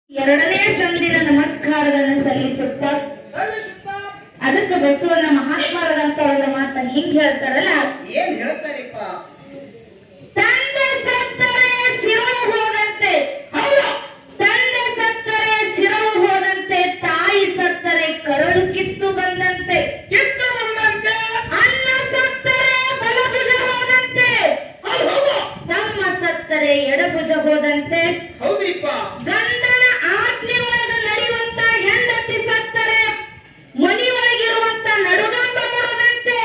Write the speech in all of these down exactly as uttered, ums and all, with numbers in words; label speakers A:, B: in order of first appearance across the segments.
A: ಎರಡನೇ ಸಂದಿನ ನಮಸ್ಕಾರಗಳನ್ನು ಸಲ್ಲಿಸುತ್ತ ಅದಕ್ಕೆ ಬಸವಣ್ಣ ಮಹಾತ್ಮರಾದಂತ ಒಂದು ಮಾತನ್ನ ಹಿಂಗ್ ಹೇಳ್ತಾರಲ್ಲ,
B: ಏನ್ ಹೇಳ್ತಾರಿಪ್ಪ?
A: ತಂದೆ ಸತ್ತರೆ ಶಿರವು ಹೋದಂತೆ, ತಂದೆ ಸತ್ತರೆ ಶಿರವು ಹೋದಂತೆ, ತಾಯಿ ಸತ್ತರೆ ಕರಳು ಕಿತ್ತು ಬಂದಂತೆ,
B: ಕಿತ್ತು ಬಂದಂತೆ,
A: ಅನ್ನ ಸತ್ತರೆ ಬಲಭುಜ ಹೋದಂತೆ, ತಮ್ಮ ಸತ್ತರೆ ಎಡಭುಜ ಹೋದಂತೆ.
B: ಹೌದ್ರಿಪ್ಪ.
A: ಗಂಡನ ಆಜ್ಞೆ ಒಳಗ ನಡೆಯುವಂತ ಹೆಂಡತಿ ಸತ್ತರೆ ಮನೆಯೊಳಗಿರುವಂತ ನಡುಗಂಬ ಮುರಿದಂತೆ,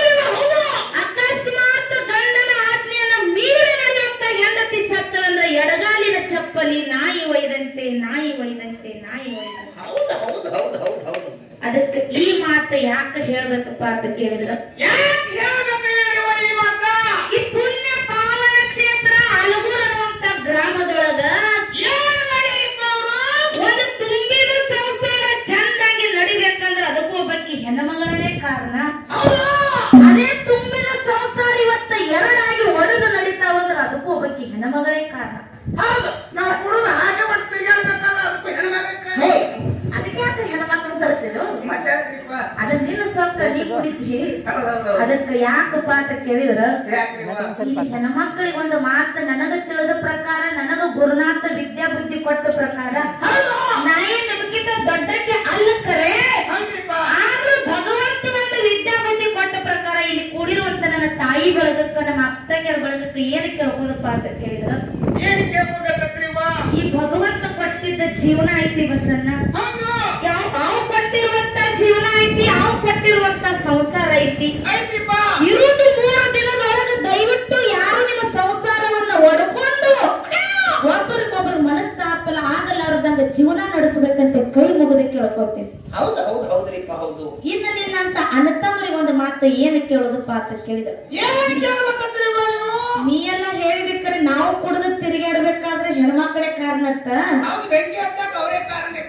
A: ಅಕಸ್ಮಾತ್ ಗಂಡನ ಆಜ್ಞೆಯನ್ನ ಮೀರಿ ನಡೆಯುವಂತ ಹೆಂಡತಿ ಸತ್ತಳಂದ್ರೆ ಎಡಗಾಲಿನ ಚಪ್ಪಲಿ ನಾಯಿ ಒಯ್ದಂತೆ, ನಾಯಿ ಒಯ್ದಂತೆ, ನಾಯಿ ಒಯ್ದಂತೆ.
B: ಹೌದು ಹೌದು ಹೌದು ಹೌದು ಹೌದು.
A: ಅದಕ್ಕೆ ಈ ಮಾತು ಯಾಕೆ ಹೇಳ್ಬೇಕಪ್ಪ ಅಂತ ಕೇಳಿದ್ರ,
B: ಯಾಕೆ ಹೇಳ್ಬೇಕು ಹೇಳುವ ಈ ಮಾತ?
A: ಈ ಪುಣ್ಯ ಪಾವನ ಕ್ಷೇತ್ರ ಅಲಗೂರು ಅನ್ನುವಂತ ಗ್ರಾಮದೊಳಗ
B: ಏನ್ ಮಾಡಿರಿಪ್ಪ ಅವರು?
A: ಒಂದು ತುಂಬಿದ ಸಂಸಾರ ಚಂದಾಗಿ ನಡಿಬೇಕಂದ್ರೆ ಅದಕ್ಕೂ ಒಬ್ಬಾಕಿ ಹೆಣ್ಣಮಗಳೇ ಕಾರಣ. ಅದೇ ತುಂಬಿದ ಸಂಸಾರ ಇವತ್ತ ಎರಡಾಗಿ ಒಡೆದು ನಡೀತಾವಂದ್ರೆ ಅದಕ್ಕೂ ಒಬ್ಬಾಕಿ ಹೆಣ್ಣಮಗಳೇ ಕಾರಣ.
B: ಹೌದು, ನಾವು ಕುಡಿದು ಹಾಗೆ ಒಂದು ತಿರುಗಾಡ್ಬೇಕಲ್ಲ, ಅದಕ್ಕೂ ಹೆಣ್ಮಕ್ಳು
A: ಹೇ, ಅದಕ್ಕೆ ಯಾಕೆ ಹೆಣ್ಮಕ್ಳು ತರ್ತಿದ್ರು?
B: ಮತ್ತೆ ಯಾಕ್ರಿಪ್ಪ?
A: ಅದನ್ನ ನಿನ್ನ ಸೊಕ್ಕ ನೀ ಕುಡಿದ್ದಿ.
B: ಹೌದು ಹೌದು.
A: ಅದಕ್ಕೆ ಯಾಕಪ್ಪ ಅಂತ ಕೇಳಿದ್ರ,
B: ಯಾಕ್ರಿಪ್ಪ?
A: ಈ ಹೆಣ್ಮಕ್ಳಿಗೆ ಒಂದು ಮಾತು ನನಗ ತಿಳಿದ ಪ್ರಕಾರ, ನನಗ ಗುರುನಾಥ ವಿದ್ಯಾ ಬುದ್ಧಿ ಕೊಟ್ಟ ಪ್ರಕಾರ, ನಾಯಿ ನಮಗಿಂತ ದೊಡ್ಡಕ್ಕೆ ಅಲ್ಲ ಕರೆ,
B: ಹೌದ್ರಿಪ್ಪ.
A: ಆದ್ರೂ ಭಗವಂತ ಒಂದು ವಿದ್ಯಾ ಬುದ್ಧಿ ಕೊಟ್ಟ ಪ್ರಕಾರ ಇಲ್ಲಿ ಕೂಡಿರುವಂತ ನನ್ನ ತಾಯಿ ಬಳಗಕ್ಕ, ನಮ್ಮ ಅತ್ತಂಗಿಯರ ಬಳಗಕ್ಕ ಏನ್ ಕೇಳ್ಬೋದಪ್ಪ ಅಂತ ಕೇಳಿದ್ರ,
B: ಏನ್ ಕೇಳ್ಬೇಕತ್ರಿವ?
A: ಈ ಭಗವಂತ ಕೊಟ್ಟಿದ್ದ ಜೀವನ ಐತಿ ಬಸನ್ನ,
B: ಹೌದು
A: ಯಾವ ಅವ್ ಕೊಟ್ಟಿರುವಂತ ಜೀವನ ಐತಿ, ಅವ್ ಕೊಟ್ಟಿರುವಂತ ಸಂಸಾರ ಐತಿ.
B: ಐತ್ರಿಪ್ಪ.
A: ಇರುವುದು ಮೂರು ದಿನದೊಳಗ ದಯವಿಟ್ಟು ಯಾರು ನಿಮ್ಮ ಸಂಸಾರವನ್ನ ಒಡ್ಕೊಂಡು ಒಬ್ಬರಿಗೊಬ್ಬರು ಮನಸ್ತಾಪಲ ಆಗಲಾರದಂಗ ಜೀವನ ನಡೆಸಬೇಕಂತ ಕೈ ಮುಗಿದ ಕೇಳ್ಕೊತೀನಿ.
B: ಹೌದು ಹೌದು ಹೌದ್ರಿಪ್ಪ. ಹೌದು.
A: ಇನ್ನು ನಿನ್ನಂತ ಅಣ್ಣತಮ್ಮರಿಗೆ ಒಂದು ಮಾತು ಏನು ಕೇಳೋದಪ್ಪ ಅಂತ ಕೇಳಿದ,
B: ಏನ್ ಕೇಳ್ಬೇಕತ್ರಿವ ನೀವು?
A: ನೀ ಎಲ್ಲ ಹೇಳಿದಕ್ಕರೆ ನಾವು ಕುಡಿದು ತಿರುಗಾಡ್ಬೇಕಾದ್ರೆ ಹೆಣ್ಮಕ್ಳೇ ಕಾರಣತ್ತ.
B: ಹೌದು, ಬೆಂಕಿ ಹಚ್ಚಾಕ ಅವರೇ ಕಾರಣರಿಪ್ಪ.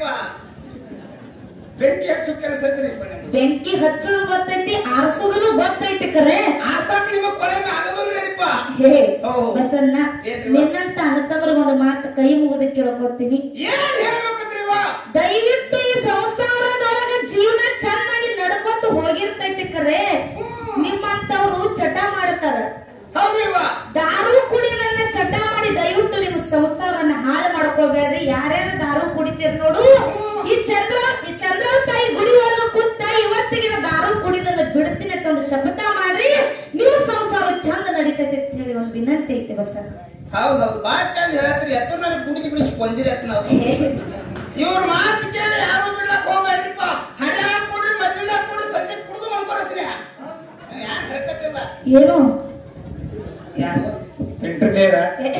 B: ಬೆಂಕಿ ಹಚ್ಚು ಕೆಲಸ ಇದ್ರಿಪ್ಪ ನಿಮ್ದು.
A: ಬೆಂಕಿ ಹಚ್ಚೋದು ಗೊತ್ತೈತಿ, ಆರ್ಸೋದನು ಗೊತ್ತೈತಿ ಕರೆ.
B: ಆಸಾಕ ನಿಮ್ಮ ಕೊಳೆ ಆಗದಲ್ರಿಪ್ಪ.
A: ಹೇ
B: ಹೌದು.
A: ಬಸನ್ನ,
B: ಏನ್ರಿ?
A: ನಿನ್ನಂತ ಅಣ್ಣತಮ್ಮರಿಗೆ ಒಂದು ಮಾತು ಕೈ ಮುಗಿದ ಕೇಳ್ಕೊತೀನಿ.
B: ಏನ್ ಹೇಳ್ಬೇಕತ್ರಿವ?
A: ದಯವಿಟ್ಟು ಈ ಸಂಸಾರದೊಳಗ ಜೀವನ ಚೆನ್ನಾಗಿ ನಡ್ಕೊಂಡು ಹೋಗಿರ್ತೈತಿ ಕರೆ, ನಿಮ್ಮಂತವ್ರು ಚಟ ಮಾಡ್ತಾರ.
B: ಹೌದ್ರಿವ.
A: ದಾರು ಕುಡಿಯೋದನ್ನ ಚಟ ಮಾಡಿ ದಯವಿಟ್ಟು ನಿಮ್ಮ ಸಂಸಾರವನ್ನ ಹಾಳು ಮಾಡ್ಕೋಬೇಡ್ರಿ. ಯಾರ್ಯಾರು ದಾರು ಕುಡಿತೀರ ನೋಡು, ಈ ಚಂದ್ರ ಈ ಚಂದ್ರ ತಾಯಿ ಗುಡಿ ಒಳಗ ಕೂತ ಇವತ್ತಿಗೆ ದಾರು ಕುಡಿದನ್ನ ಬಿಡ್ತೀನಿ ಅಂತ ಒಂದು ಶಪಥ ಮಾಡ್ರಿ, ನಿಮ್ಮ ಸಂಸಾರ ಚಂದ ನಡೀತೈತಿ ಅಂತ ಹೇಳಿ ಒಂದು ವಿನಂತಿ ಐತಿ ಬಸ.
B: ಹೌದ್ ಹೌದು, ಬಾಳ ಚಂದ ಹೇಳತ್ರಿ. ಎತ್ತ ನನಗೆ ಕುಡಿದು ಬಿಡಿಸಿ ಕೊಂದಿರಿ ಅತ್ ನಾವು. ಇವ್ರ ಮಾತು ಕೇಳಿ ಯಾರು ಬಿಡ್ಲಕ್ ಹೋಗ್ಬೇಡ್ರಿಪ್ಪ. ಹಣ ಕುಡಿ, ಮದ್ದಿನ ಕುಡಿ, ಸಂಜೆ ಕುಡಿದು ಮಲ್ಕೊರಸ್ರಿ. ಯಾಕೆ ಹೇಳ್ಕತ್ತಿಲ್ಲ?
A: ಏನು
B: ಯಾರು ಇಂಟರ್ನೇರ?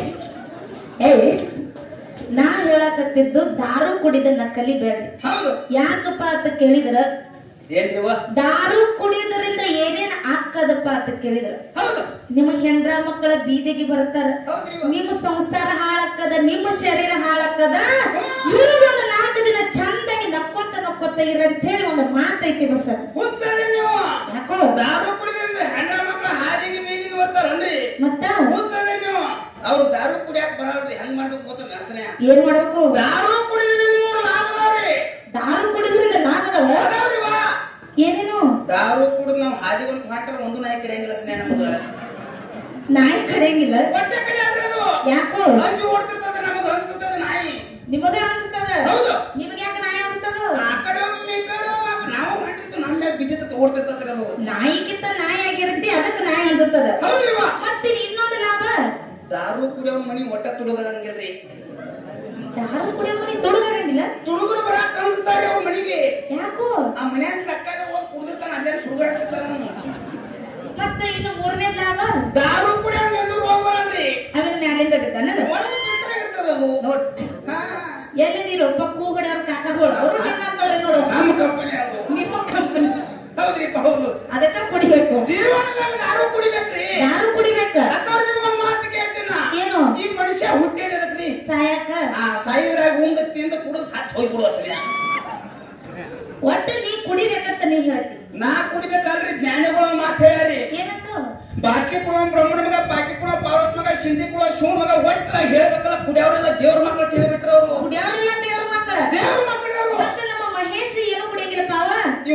A: ಏ ನಾ ಹೇಳಕತ್ತಿದ್ದು ದಾರು ಕುಡಿದನ್ನ ಕಲಿಬೇಡ್ರಿ.
B: ಹೌದು.
A: ಯಾಕಪ್ಪ ಅಂತ ಕೇಳಿದ್ರ,
B: ಏನ್ರಿವ?
A: ದಾರು ಕುಡಿಯೋದ್ರಿಂದ ಏನೇನ್ ಆಕ್ಕದಪ್ಪ ಅಂತ ಕೇಳಿದ್ರ,
B: ಹೌದು.
A: ನಿಮ್ಮ ಹೆಂಡ್ರ ಮಕ್ಕಳ ಬೀದಿಗೆ ಬರ್ತಾರ,
B: ಹೌದ್ರಿವ.
A: ನಿಮ್ಮ ಸಂಸಾರ ಹಾಳಾಕ್ಕದ, ನಿಮ್ಮ ಶರೀರ ಹಾಳಾಕ್ಕದ. ಇವ್ರು ಒಂದು ನಾಲ್ಕು ದಿನ ಚಂದಾಗಿ ನಕ್ಕೊತ್ತ ನಕ್ಕೊತ್ತ ಇರಂತ ಹೇಳಿ ಒಂದು ಮಾತೈತಿ ಬಸ.
B: ಹುಚ್ಚರಿ ನೀವು.
A: ಯಾಕೋ
B: ದಾರು ಕುಡಿದ್ರಿಂದ ಹೆಣ್ಣ ಮಕ್ಕಳ ಹಾದಿಗೆ ಬೀದಿಗೆ ಬರ್ತಾರನ್ರಿ.
A: ಮತ್ತ
B: ಹುಚ್ಚರಿ ನೀವು. ಅವ್ರು ದಾರು ಕುಡಿಯಾಕ ಬರಲ್ರಿ. ಹೆಂಗ್ ಮಾಡ್ಬೇಕು ಗೊತ್ತ ನರ್ಸನೆ?
A: ಏನ್ ಮಾಡ್ಬೇಕು?
B: ದಾರು ಕುಡಿದ್ರೆ ಮೂರು ಲಾಭ ಅದಾವ್ರಿ.
A: ದಾರು ಕುಡಿದ್ರಿಂದ ಲಾಭದವ
B: ಅದಾವ್ರಿವ.
A: ಏನೇನು?
B: ದಾರು ಕುಡಿದ್ ನಾವ್ ಹಾದಿಗೆ ಒಂದು ಹಾಕ್ರ ಒಂದು ನಾಯಿ ಕಡಿಯಂಗಿಲ್ಲ ಸ್ನೇ ನಮಗ.
A: ನಾಯಿ ಕಡೆಯಂಗಿಲ್ಲ.
B: ಹೊಟ್ಟೆ ಕಡೆ ಅಲ್ರಿ ಅದು.
A: ಯಾಕೋ?
B: ಅಂಜು ಓಡ್ತಿರ್ತದ, ನಮಗ ಹಸ್ತಿರ್ತದ ನಾಯಿ.
A: ನಿಮಗ ಅನ್ಸ್ತದ?
B: ಹೌದು.
A: ನಿಮ್ಗೆ ಯಾಕೆ ನಾಯಿ ಅನ್ಸ್ತದ?
B: ಆ ಕಡೆ ಒಮ್ಮೆ ಈ ಕಡೆ ಒಮ್ಮೆ ನಾವು ಹೊಂಟಿರ್ತೀವಿ, ನಮ್ಮ ಮ್ಯಾಗ ಬಿದ್ದಿತ್ತ ಓಡ್ತಿರ್ತದ್ರಿ ಅದು.
A: ನಾಯಿಗಿಂತ ನಾಯಿ ಆಗಿರತ್ತಿ, ಅದಕ್ಕೆ ನಾಯಿ ಅನ್ಸುತ್ತದ.
B: ಹೌದ್ರಿವ.
A: ಮತ್ತೆ ಇನ್ನೊಂದು ಲಾಭ,
B: ದಾರು ಕುಡಿಯೋ ಮನಿ ಒಟ್ಟ ತುಡುಗರಂಗಿಲ್ರಿ.
A: ದಾರು ಕುಡಿಯೋ ಮನೆ ತೊಡಗರಂಗಿಲ್ಲ.
B: ತುಡುಗರು ಬರಾಕ ಅನ್ಸ್ತಾರಿ ಅವ್ರ ಮನಿಗೆ.
A: ಯಾಕೋ?
B: ಆ ಮನ್ಯಾಗ ರೊಕ್ಕ ಹೋದ್ ಕುಡಿದಿರ್ತಾನ, ಅಲ್ಲೇ ಸುಡುಗಾಡ್ತಿರ್ತಾನ.
A: ಮತ್ತೆ ಇನ್ನು ಮೂರನೇ ಲಾಭ,
B: ದಾರು ಕುಡಿಯಂಗ ಎಂದ್ರು ಹೋಗ್ಬರಲ್ರಿ.
A: ಅವನ ಮ್ಯಾಲಿಂದ ಬಿದ್ದಾನ
B: ಒಳಗೆ ಫಿಲ್ಟರ್ ಆಗಿರ್ತದ ಅದು.
A: ನೋಡ್.
B: ಹಾ,
A: ಎಲ್ಲಿ ನೀರು ಪಕ್ಕು ಹೊಡೆಯವ್ರ ಕಾಕಗಳು ಅವರು ನಿನ್ನಂತವ್ರೆ ನೋಡು.
B: ನಮ್ಮ ಕಂಪನಿ ಅದು.
A: ನಿಮ್ಮ ಕಂಪನಿ.
B: ಹೌದ್ರಿಪ್ಪ. ಹೌದು.
A: ಅದಕ್ಕ ಕುಡಿಬೇಕು.
B: ಜೀವನದಾಗ ದಾರು ಕುಡಿಬೇಕ್ರಿ.
A: ದಾರು ಕುಡಿಬೇಕ.
B: ಅಕ್ಕವ್ರ ನಿಮ್ಗೊಂದ್ ಮಾತು ಕೇಳ್ತೀನ.
A: ಏನು?
B: ಈ ಮನುಷ್ಯ ಹುಟ್ಟಿದಕ್ರಿ
A: ಸಾಯಕ.
B: ಆ ಸಾಯಿದ್ರಾಗ ಉಂಡ ತಿಂದ ಕುಡಿದು ಸಾತ್ ಹೋಗ್ಬಿಡುವ ಸರಿ.
A: ಒಟ್ಟು ನೀ ಕುಡಿಬೇಕಂತ ನೀ ಹೇಳ್ತಿ.
B: ನಾ ಕುಡಿಬೇಕಲ್ರಿ, ಜ್ಞಾನಿಗಳ ಮಾತು ಹೇಳ್ಯಾರಿ.
A: ಏನಂತ?
B: ಬಾಕಿ ಕೊಡುವ ಬ್ರಹ್ಮಣ ಮಗ, ಬಾಕಿ ಕೊಡುವ ಪಾರ್ವತ್ ಮಗ, ಸಿಂಧಿ ಕೊಡುವ ಶಿವ ಮಗ, ಒಟ್ಟ ಹೇಳ್ಬೇಕಲ್ಲ ಕುಡಿಯವ್ರೆಲ್ಲ ದೇವ್ರ ಮಕ್ಕಳ ತಿಳಿಬಿಟ್ರು ಅವ್ರು.
A: ಕುಡಿಯೋರೆಲ್ಲ ದೇವ್ರ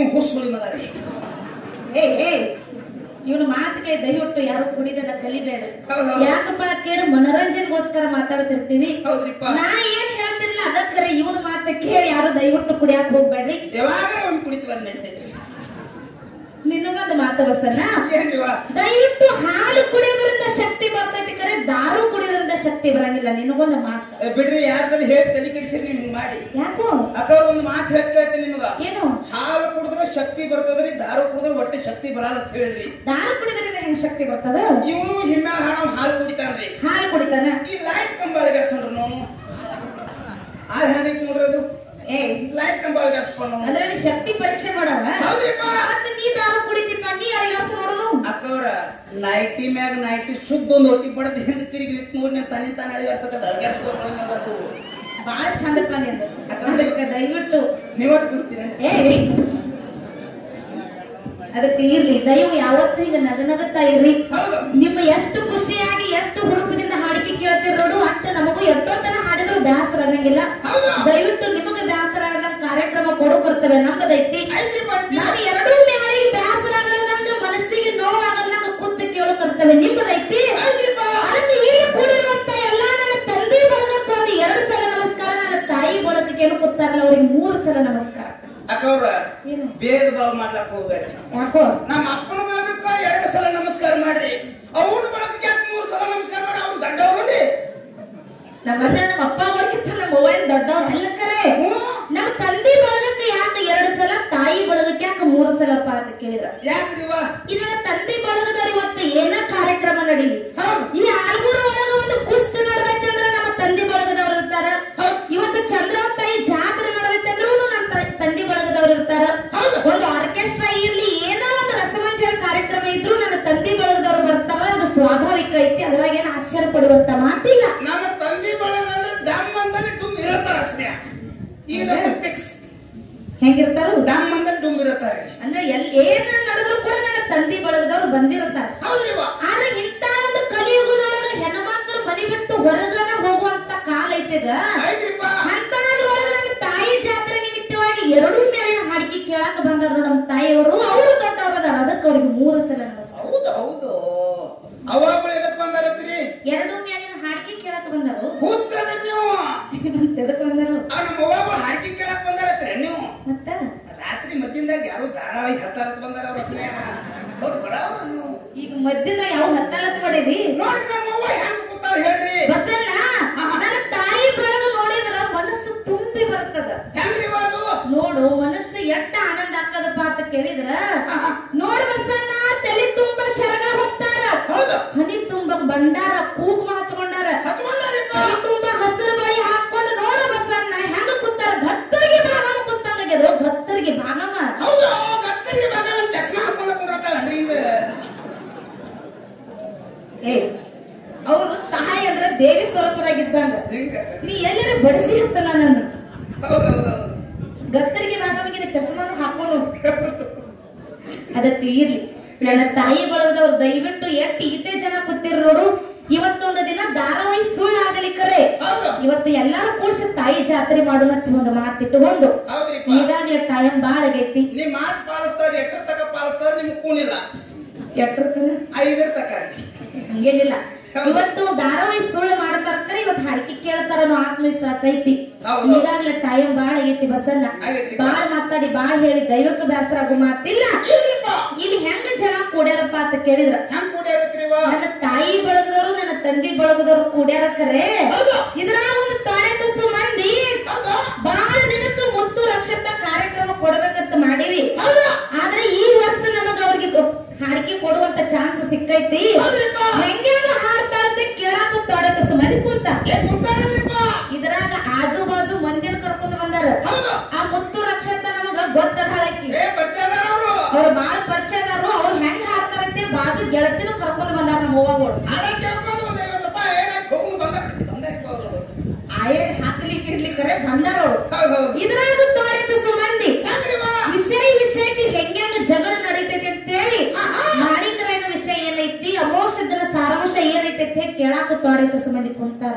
B: ನೀವು ಹುಸುಳಿ ಮಗ ರೀ.
A: ಏ ಏ ಇವನು ಮಾತಿಗೆ ದಯವಿಟ್ಟು ಯಾರು ಕುಡಿದದ ಕಲಿಬೇಡ. ಯಾಕಪ್ಪ ಕೇಳಿ ಮನೋರಂಜನೆಗೋಸ್ಕರ ಮಾತಾಡ್ತಿರ್ತೀವಿ. ನಾ ಏನ್ ಹೇಳ್ತಿಲ್ಲ ಅದಕ್ಕರೆ ಇವನ ಮಾತ ಕೇಳಿ ಯಾರು ದಯವಿಟ್ಟು ಕುಡಿಯಾಕ ಹೋಗ್ಬೇಡ್ರಿ.
B: ಯಾವಾಗ ಒಂದ್ ಕುಡಿತು ಬಂದ್ ನಡೀತೈತಿ.
A: ನಿನ್ನಗೊಂದು ಮಾತು ಬಸನ್ನ, ದಯವಿಟ್ಟು ಹಾಲು ಕುಡಿಯೋದ್ರಿಂದ ಶಕ್ತಿ ಬರ್ತೈತಿ, ಕರೆ ದಾರು ಕುಡಿಯೋದ್ರಿಂದ ಶಕ್ತಿ ಬರಂಗಿಲ್ಲ. ನಿನಗೊಂದು ಮಾತು
B: ಬಿಡ್ರಿ, ಯಾರ್ದಲ್ಲಿ ಹೇಳಿ ತಲೆ ಕೆಡಿಸಿರಿ ನಿಮ್ಗೆ ಮಾಡಿ.
A: ಯಾಕೋ
B: ಅಕ್ಕ ಒಂದು ಮಾತು ಹೇಳ್ತೈತಿ ನಿಮ್ಗ, ಏನು ಹಾಲು ಕುಡಿದ್ರೆ ಶಕ್ತಿ ಬರ್ತದ್ರಿ, ದಾರು ಕುಡಿದ್ರೆ ಹೊಟ್ಟೆ ಶಕ್ತಿ ಬರಲ್ಲ ಅಂತ ಹೇಳಿದ್ರಿ.
A: ದಾರು ಕುಡಿದ್ರಿಂದ ಹೆಂಗ್ ಶಕ್ತಿ ಬರ್ತದ?
B: ಇವನು ಹಿಮ್ಮ ಹಾಳು ಹಾಲು ಕುಡಿತಾನ್ರಿ.
A: ಹಾಲು ಕುಡಿತಾನ. ಈ
B: ಲೈಟ್ ಕಂಬಾಳಿಗಾಡ್ಸೋಣ್ರಿ ನಾವು ಹಾಲು ಹೆಂಗೈತಿ ನೋಡ್ರಿ ಅದು. ಏ ಲೈಟ್ ಕಂಬಾಳಿಗಾಡ್ಸ್ಕೊಂಡು
A: ಅದ್ರಲ್ಲಿ ಶಕ್ತಿ ಪರೀಕ್ಷೆ ಮಾಡವ. ಮತ್ತೆ ನೀ ದಾರು ಕುಡಿತೀಪ, ನೀ ಅಳಿಗಾಡ್ಸ ನೋಡೋನು.
B: ಅಕ್ಕವ್ರ ನೈಟಿ ಮ್ಯಾಗ ನೈಟಿ ಸುದ್ದ ಒಂದು ಒಟ್ಟಿ ಬಡದ್ ಹಿಂದೆ ತಿರುಗಿ ನೋಡಿ ನಾನು ತಾನೇ ತಾನೇ ಅಳಿಗಾಡ್ತಕ್ಕಂಥ ಅಳಿಗಾಡ್ಸ್ಕೊಂಡು
A: ಬಾಳ ಚಂದಪ್ಪ ನಿಂದು. ದಯವಿಟ್ಟು
B: ನೀವತ್ತು ಬಿಡ್ತೀರ.
A: ಏ ಅದಕ್ಕೆ ಇರ್ಲಿ, ದಯವು ಯಾವತ್ತೂ ಈಗ ನಗನಗುತ್ತಾ ಇರ್ರಿ. ನಿಮ್ಮ ಎಷ್ಟು ಖುಷಿಯಾಗಿ ಎಷ್ಟು ಹುರುಪದಿಂದ ಹಾಡಿಕೆ ಕೇಳ್ತಿರ್ ನೋಡು, ಅಷ್ಟು ನಮಗೂ ಎಷ್ಟೊತ್ತನ ಹಾಡಿದ್ರು ಬ್ಯಾಸರ ಆಗಂಗಿಲ್ಲ. ದಯವಿಟ್ಟು ನಿಮಗೆ ಬ್ಯಾಸರ ಆಗಲ್ಲ ಕಾರ್ಯಕ್ರಮ ಕೊಡು ಕರ್ತವೆ ನಮ್ಮದೈತಿ. ನಾನು ಎರಡೂ ಮೇಳಿಗೆ ಬ್ಯಾಸರ ಆಗಲ್ಲದಂಗ ಮನಸ್ಸಿಗೆ ನೋವಾಗಲ್ಲಂಗ ಕೂತು ಕೇಳು ಕರ್ತವೆ ನಿಮ್ಮದೈತಿ. ಅದಕ್ಕೆ ಈಗ ಕೂಡಿರುವಂತ ಎಲ್ಲಾ ನನ್ನ ತಂದೆ ಬಳಗಕ್ಕೆ ಒಂದು ಎರಡು ಸಲ ನಮಸ್ಕಾರ, ನನ್ನ ತಾಯಿ ಬಳಗಕ್ಕೆ ಏನು ಕೂತಾರಲ್ಲ ಅವ್ರಿಗೆ ಮೂರು ಸಲ ನಮಸ್ಕಾರ.
B: ಅಕ್ಕವ್ರ ಭೇದ ಭಾವ ಮಾಡ್ಲಕ್ ಹೋಗ್ಬೇಡ್ರಿ.
A: ಯಾಕೋ
B: ನಮ್ಮ ಅಪ್ಪನ ಬಳಗಕ್ಕ ಎರಡು ಸಲ ನಮಸ್ಕಾರ ಮಾಡ್ರಿ, ಅವನ ಬಳಗಕ್ಕೆ ಯಾಕೆ ಮೂರು ಸಲ ನಮಸ್ಕಾರ ಮಾಡಿ? ಅವ್ರು ದೊಡ್ಡವ್ರಿ.
A: ನಮ್ಮ ನಮ್ಮ ಅಪ್ಪ ಅವ್ರಿಗಿಂತ ನಮ್ಮ ಅವ್ವ ದೊಡ್ಡವ್ರ ಅಲ್ಲ ಕರೆ. ನಮ್ಮ ತಂದೆ ಬಳಗಕ್ಕೆ ಯಾಕೆ ಎರಡು ಸಲ, ತಾಯಿ ಬಳಗಕ್ಕೆ ಯಾಕೆ ಮೂರು ಸಲಪ್ಪ ಅಂತ ಕೇಳಿದ್ರ.
B: ಯಾಕ್ರಿವ?
A: ಇದನ್ನ ತಂದೆ ಬಳಗದವ್ರು ಇವತ್ತು ಏನ ಕಾರ್ಯಕ್ರಮ ನಡೀಲಿ, ಈ ಆಲ್ಗೂರು ಒಳಗ ಒಂದು ಕುಸ್ತಿ ನಡೆದೈತೆ ಅಂದ್ರೆ ನಮ್ಮ ತಂದೆ ಬಳಗದವ್ರು ಇರ್ತಾರ. ಇವತ್ತು ಚಂದ್ರವನ್ ತಾಯಿ ಜಾತ್ರೆ ನಡೆದೈತೆ ಅಂದ್ರೂ ನಮ್ಮ ತಂದೆ ಬಳಗದವ್ರು ಇರ್ತಾರ. ಒಂದು ಆರ್ಕೆಸ್ಟ್ರಾ ಇರ್ಲಿ, ಏನೋ ಒಂದು ರಸಮಂಜನ ಕಾರ್ಯಕ್ರಮ ಇದ್ರು ನನ್ನ ತಂದೆ ಬಳಗದವ್ರು ಬರ್ತಾರ. ಅದು ಸ್ವಾಭಾವಿಕ ಐತಿ, ಅದ್ರಾಗ ಏನು ಆಶ್ಚರ್ಯ ಪಡುವಂತ ಮಾತಿಲ್ಲ.
B: ನಮ್ಮ ತಂದೆ ಬಳಗ ಅಂದ್ರೆ ಡಮ್ ಅಂದ್ರೆ ಡುಮ್ ಇರತ್ತಾರ ಅಷ್ಟೇ. ಈಗ ಫಿಕ್ಸ್
A: ಹೆಂಗಿರ್ತಾರ?
B: ಡಮ್ ಅಂದ್ರೆ ಡುಮ್ ಇರತ್ತಾರೆ.
A: ಅಂದ್ರೆ ಎಲ್ ಏನ ನಡೆದ್ರು ಕೂಡ ನನ್ನ ತಂದೆ ಬಳಗದವ್ರು ಬಂದಿರ್ತಾರ. ಆದ್ರೆ ಇಂತ ಒಂದು ಕಲಿಯುಗದೊಳಗ ಹೆಣ್ಮಕ್ಳು ಮನಿ ಬಿಟ್ಟು ಹೊರಗನ ಹೋಗುವಂತ ಕಾಲ ಐತೆಗ. ಅಂತದ್ರೊಳಗ ನನ್ನ ತಾಯಿ ಜಾತ್ರೆ ನಿಮಿತ್ತವಾಗಿ ಎರಡೂ ಮೇಲಿನ ಹಾಡಿಕೆ ಕೇಳಾಕ ಬಂದಾರ ನಮ್ಮ ತಾಯಿಯವರು. ಅವರು ದೊಡ್ಡವರದಾರ, ಅದಕ್ಕೆ ಅವ್ರಿಗೆ ಮೂರು ಸಲ ನಮಸ್ಕಾರ.
B: ಹೌದು ಹೌದು. ಅವಾಗಳು ಎದಕ್ ಬಂದಾರತ್ರಿ?
A: ಎರಡೂ ಮೇಲಿನ ಹಾಡಿಕೆ ಕೇಳಾಕ ಬಂದಾರು.
B: ಹುಚ್ಚದ ನೀವು
A: ಎದಕ್ ಬಂದಾರು?
B: ನಮ್ಮ ಅವ್ವ ಹಾಡಿಕೆ ಕೇಳಾಕ ಬಂದಾರತ್ರಿ ನೀವು.
A: ಮತ್ತ
B: ರಾತ್ರಿ ಮದ್ದಿಂದಾಗ ಯಾರು ಧಾರಾವಾಹಿ ಹತ್ತಾರತ್ ಬಂದಾರ ಅವ್ರ ಸ್ನೇಹ. ಹೌದು ಬಡವ್ರು ನೀವು. ಈಗ
A: ಮದ್ದಿಂದ ಯಾವ ಹತ್ತಾಲತ್ ಮಾಡಿದಿ
B: ನೋಡಿ. ನಮ್ಮ ಅವ್ವ ಹೆಂಗ್ ಕೂತಾರ ಹೇಳ್ರಿ
A: ಬಸಣ್ಣ. ನನ್ನ ತಾಯಿ ಬಳಗ ನೋಡಿದ್ರ ಮನಸ್ಸು ತುಂಬಿ ಬರ್ತದ.
B: ಹೆಂಗ್ರಿ ಅದು
A: ನೋಡು, ಮನಸ್ಸು ಎಟ್ಟ ಆನಂದ ಆಗ್ತದಪ್ಪ ಅಂತ ಕೇಳಿದ್ರ, ನೋಡ್ ಬಸಣ್ಣ ತಲೆ ತುಂಬಾ ಶರಗ ಹೊತ್ತಾರ, ಹನಿ ತುಂಬ ಬಂಡಾರ, ಕೂಗುಮ ಹಚ್ಕೊಂಡಾರ, ಕೈ ತುಂಬಾ ಹಸಿರು ಬಳಿ ಹಾಕೊಂಡು ನೋಡ ಬಸಣ್ಣ ಹೆಂಗ ಕೂತಾರ. ಗತ್ತರಿಗೆ ಭಾಗಮ ಕೂತಂಗದು, ಗತ್ತರಿಗೆ ಭಾಗಮ.
B: ಹೌದು, ಗತ್ತರಿಗೆ ಭಾಗಮ ಚಸ್ಮಾ ಹಾಕೊಂಡ ಕುಂಡ್ರತಾಳನ್ರಿ ಇವ.
A: ಏ ಅವರು ತಾಯಿ ಅಂದ್ರ ದೇವಿ ಸ್ವರೂಪದಾಗಿದ್ದಂಗ. ನೀ ಎಲ್ಲರೂ ಬಡಿಸಿ ಹತ್ತ ನನ್ನ ಗತ್ತರಿಗೆ ಭಾಗಮಿಗೆ ಚಸ್ಮಾನು ಹಾಕೊಂಡು. ಅದಕ್ಕೆ ಇರ್ಲಿ, ನನ್ನ ತಾಯಿ ಬಳಗದವ್ರು ದಯವಿಟ್ಟು ಎಷ್ಟು ಇಟ್ಟೆ ಜನ ಕೂತಿರ್ ನೋಡು. ಇವತ್ತೊಂದು ದಿನ ಧಾರಾವಾಹಿ ಸುಳ್ಳಾಗಲಿಕ್ಕರೆ ಇವತ್ತು ಎಲ್ಲಾರು ಕೂಡ್ಸಿ ತಾಯಿ ಜಾತ್ರೆ ಮಾಡುವಂತ ಒಂದು ಮಾತಿಟ್ಟುಕೊಂಡು ಈಗಾಗಲೇ ಟೈಮ್ ಬಾಳ ಆಗೈತಿ.
B: ನಿಮ್ ಮಾತು ಪಾಲಿಸ್ತಾರ, ಎಟ್ರ ತಕ ಪಾಲಿಸ್ತಾರ, ನಿಮ್ ಕೂನಿಲ್ಲ.
A: ಎಟ್ರ
B: ಐದರ ತಕ
A: ಹಂಗೇನಿಲ್ಲ. ಇವತ್ತು ಧಾರಾವಾಹಿ ಸುಳ್ಳು ಮಾಡ್ತಾರ, ಇವತ್ತು ಹಾಡಿಕೆ ಕೇಳ್ತಾರ ಅನ್ನೋ ಆತ್ಮವಿಶ್ವಾಸ ಐತಿ. ಈಗಾಗಲೇ ಟೈಮ್ ಬಾಳ ಆಗೈತಿ ಬಸಣ್ಣ. ಬಾಳ ಮಾತಾಡಿ ಬಾಳ ಹೇಳಿ ದೈವಕ್ಕೆ ಬೇಸರ ಆಗೋ ಮಾತಿಲ್ಲ. ಇಲ್ಲಿ ಹೆಂಗ ಜನ ಕೂಡ್ಯಾರಪ್ಪ ಅಂತ ಕೇಳಿದ್ರ, ನನ್ನ ತಾಯಿ ಬಳಗದವರು ನನ್ನ ತಂದೆ ಬಳಗದವರು ಕೂಡ್ಯಾರ ಕರೆ. ಇದ್ರಾಗ ಒಂದು ತಾಳೆ ತುಸು ಮಂದಿ ಬಾಳ ದಿನಕ್ಕೆ ಮುತ್ತು ರಕ್ಷತಾ ಕಾರ್ಯಕ್ರಮ ಕೊಡ್ಬೇಕಂತ ಮಾಡಿವಿ. ಆದ್ರೆ ಈ ವರ್ಷ ನಮಗ ಅವ್ರಿಗೆ ಹಾಡಿಕೆ ಕೊಡುವಂತ ಚಾನ್ಸ್ ಸಿಕ್ಕೈತಿ. ಹೆಂಗ ಹಾಡ್ತಾರಂತೆ ಕೇಳಾಕ ತಾಳೆ ತುಸು ಮಂದಿ ಕುಂತ. ಇದ್ರಾಗ ಆಜು ಬಾಜು ಮಂದಿನ ಕರ್ಕೊಂಡ್ ಬಂದಾರ. ಆ ಮುತ್ತು ರಕ್ಷತಾ ನಮಗ ಗೊತ್ತಾಗಲಕ್ಕಿ, ಅವ್ರು ಬಾಳ ಪರಿಚಯದಾರು. ಅವ್ರು ಹೆಂಗ್ ಹಾಡ್ತಾರಂತೆ ಬಾಜು ಗೆಳತಿನೂ ಕರ್ಕೊಂಡ್ ಬಂದಾರ ನಮ್ಮ ಹೂವಗಳು. ಆಯರ್ ಹಾಕ್ಲಿಕ್ಕೆ ಇಡ್ಲಿಕ್ಕರೆ ಬಂದಾರ ಅವ್ರು. ಇದ್ರಾಗ ತಾಳೆ ತುಸು ಮಂದಿ ವಿಷಯ ವಿಷಯಕ್ಕೆ ಹೆಂಗ ಜಗಳ ನಡೀತೈತಿ ಅಂತೇಳಿ ಮಾಣಿಕರಾಯನ ವಿಷಯ ಏನೈತಿ, ಅಮೋಷದನ ಸಾರಾಂಶ ಏನೈತಿ ಅಂತ ಕೇಳಾಕ ತಾಳೆ ತುಸು ಮಂದಿ ಕುಂತಾರ.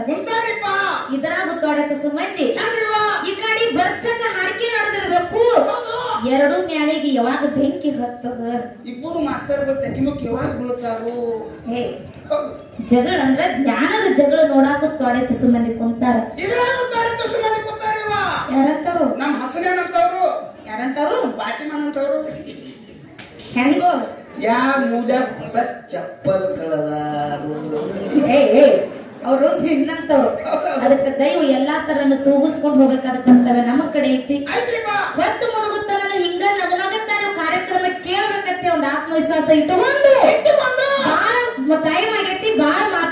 A: ಇದ್ರಾಗ ತಾಳೆ ತುಸು ಮಂದಿ ಈ ಕಡೆ ಬರ್ಚಕ ಹಾಡಿಕೆ ನಡೆದಿರ್ಬೇಕು, ಎರಡು ಮ್ಯಾಳಿಗೆ ಯಾವಾಗ ಬೆಂಕಿ ಹತ್ತದ
B: ಇಬ್ಬರು ಮಾಸ್ತರ್ಗಳು ತೆಗಿಮಕ್ ಯಾವಾಗ ಬೀಳ್ತಾರು
A: ಹೇ ಜಗಳ ಅಂದ್ರೆ ಜ್ಞಾನದ ಜಗಳ ನೋಡಾಕ ತೊಡೆ ತುಸು ಮಂದಿ ಕುಂತಾರ
B: ಇದ್ರಾಗ ತೊಡೆ ತುಸು ಮಂದಿ ಕುಂತಾರಿವ
A: ಯಾರಂತಾರು
B: ನಮ್ ಹಸನೇನಂತವ್ರು
A: ಯಾರಂತಾರು
B: ಬಾಟಿಮನಂತವ್ರು
A: ಹೆಂಗೋ
B: ಯಾ ಮೂಲ ಹೊಸ ಚಪ್ಪಲ್ ಕಳದ
A: ಏ ಏ ಅವ್ರು ಇನ್ನಂತವ್ರು ಅದಕ್ಕೆ ದೈವ ಎಲ್ಲಾ ತರನು ತೂಗಿಸ್ಕೊಂಡು ಹೋಗ್ಬೇಕಾಗತ್ತಂತವೆ ನಮ್ಮ ಕಡೆ ಐತಿ ಹೊತ್ತು ಮುಳುಗುತ್ತ ನಾನು ಹಿಂಗ ನಗನಗತ್ತ ನೀವು ಕಾರ್ಯಕ್ರಮ ಕೇಳಬೇಕತ್ತೆ ಒಂದ್ ಆತ್ಮವಿಶ್ವಾಸ ಇಟ್ಟುಕೊಂಡು ಬಾಳ ಟೈಮ್ ಆಗೈತಿ ಬಾಳ